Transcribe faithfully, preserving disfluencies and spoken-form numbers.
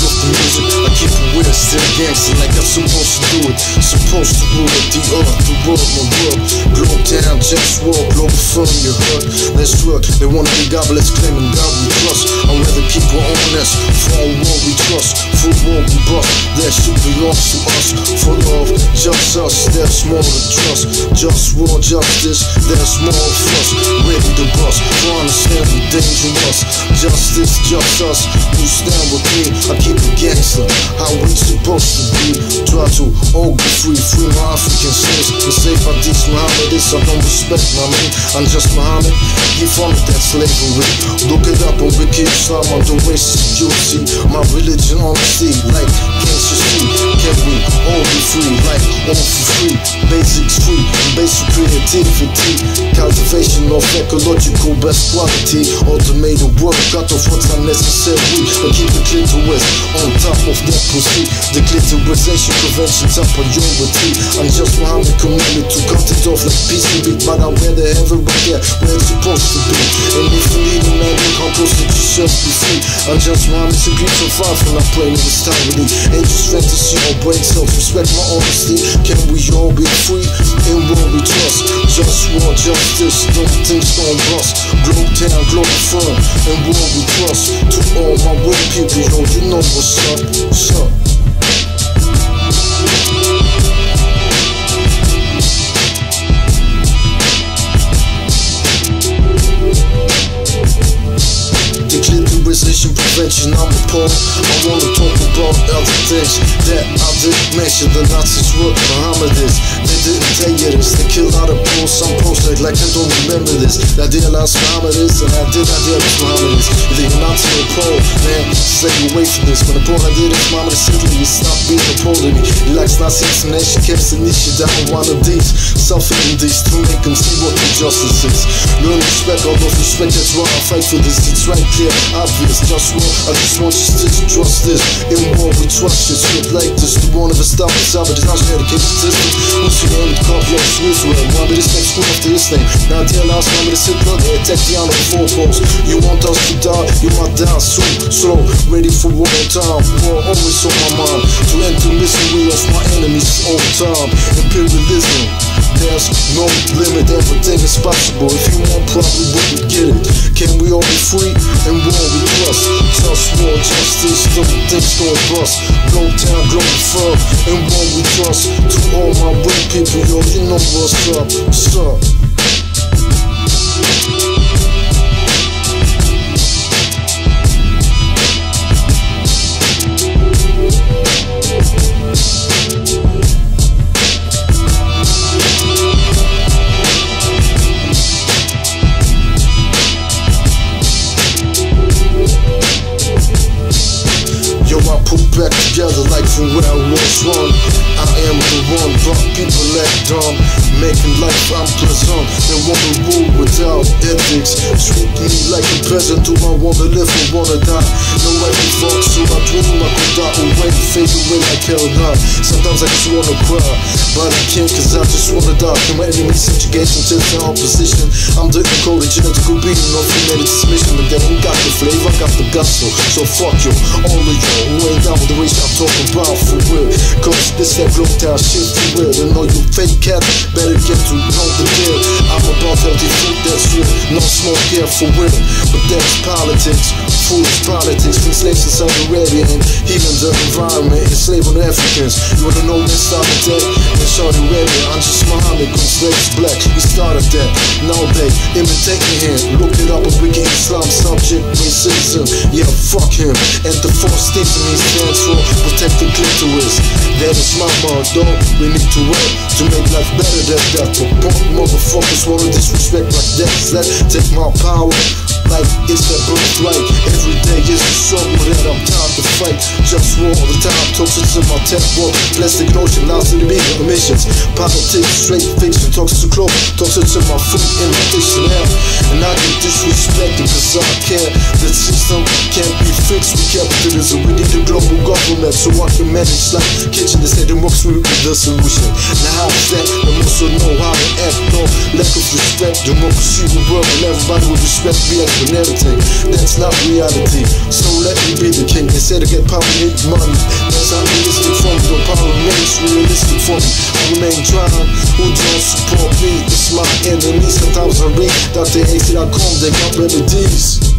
of the music, I keep it weird, still gangster like I'm supposed to do it. Supposed to rule it, the earth, the world, my world. Globetown, JustWar, Globalfirm, you heard. Let's work, they wanna be godless, claiming God we trust. I'd rather keep it honest, for all war we trust, for war we bust. That shit belongs to us, for love, just us, there's more to trust. Just war, justice, there's more of us. Ready to bust, for understand we dangerous. Justice, just us, who stand with me. I keep it gangster, how we supposed to be. Try to all be free, free my African slaves. We say by these Mohammedists, I don't respect my man. I'm just Muhammad, he funded that slavery. Look it up on Wiki Islam, I'm the racist, you see. My religion honesty, like can't you see? Can we all be free, like all for free? Basics free, basic creativity. Cultivation of ecological best quality. Automated work, cut off what's unnecessary. But keep the clitoris on top of that pussy. The clitorisation prevention's a priority. I'm just Muhammad commanded to cut it off like P C B. But I wear the heaven right there where it's supposed to be. And if you need a man, you can't post it yourself be free. I'm just Muhammad, simply survive when I play with this time. Angels fantasy or brain self-respect my honesty. Can we all be free in what we trust? Just war, justice, don't think gon' bust. Globetown, Globalfirm, and what we trust. To all my real people, yo, you know what's up, what's up. Clitorisation prevention, I'm appalled. I wanna talk about other things that I didn't mention. The Nazis were Mohammedists, they didn't tell you this. They killed out of posts, some posts like, like I don't remember this. I idealized Mohammedists and I did idealize Mohammedists. If they're Nazi or Pole, man, stay away from this. When the Pole I did is Mohammed simply, he stopped being a Pole to me. He likes Nazi explanation, kept the niche down one of these. Self-eating these to make them see what the justice is. Learn respect, all of respect, that's why I fight for this. It's right clear, obvious, just war. I just want you to trust this. In war we trust you, shit like this. The one of the stop is out, but it's not your education system. Who's your name to copy on Israel? One bit is next school after this thing. Now dear last one with a Hitler, they attack the honor of four posts. You want us to die, you might die soon. Slow, ready for war time. War always on my mind. To end the misery of my enemies all the time. Imperialism, there's no limit, everything is possible. If you want, probably wouldn't get it. Can we all be free and war we trust? Just war, justice, don't think gon' bust. Globetown, Globalfirm, and war we trust. To all my real people, yo, you know what's up, what's up. Back together like from where I was one. I am the one, but people act dumb, making life unpleasant. They wanna rule without ethics, treat me like a peasant. Do I wanna live or wanna die? No way to fuck, so I dream I could die away, fade away like hell not. Sometimes I just wanna cry, but I can't cause I just wanna die. Can my enemies subjugation to the opposition? I'm the encoded genetical being of humanity mission. But they ain't got the flavor, I got the gusto. So fuck you, all of you who ain't down with the race I'm talking about for real. Cause this that Globetown shit for real. And all you fake cats better get to know the deal. I'm about healthy food that's real, no smoke here for real. But that's politics, foolish politics. From slaves in Saudi Arabia and healing the environment, enslaving the Africans. You wanna know when started that? In Saudi Arabia, I'm just Muhammad, when slaves black, we started that. Now they imitating him. Look it up, a wicked Islam subject, racism. Yeah, fuck him. And the force things in his stands for protect the clitoris. That is my motto. We need to work to make life better than that. But motherfuckers wanna disrespect like that. That take my power like it's that birthright. Every day is a struggle that I'm tired to fight. Just war all the time, toxins in my tech world. Plastic notion, lies in the bigger emissions. Politics, straight fiction, toxins to clothes, toxins in my food, in my dish and hair. And I get disrespected cause I care. The system can't be fixed with capitalism. We need a global government so I can manage like kitchen instead of works with the solution. Now how's that? I also know how to act, no lack of respect. Democracy will work and everybody will respect me as and everything. That's not reality. So let me be the king. They say to get power, need money. That's idealistic for me. Though power remains realistic for me. I remain trying. Who don't support me? It's my enemies. Sometimes I read dot A C dot com. They got remedies.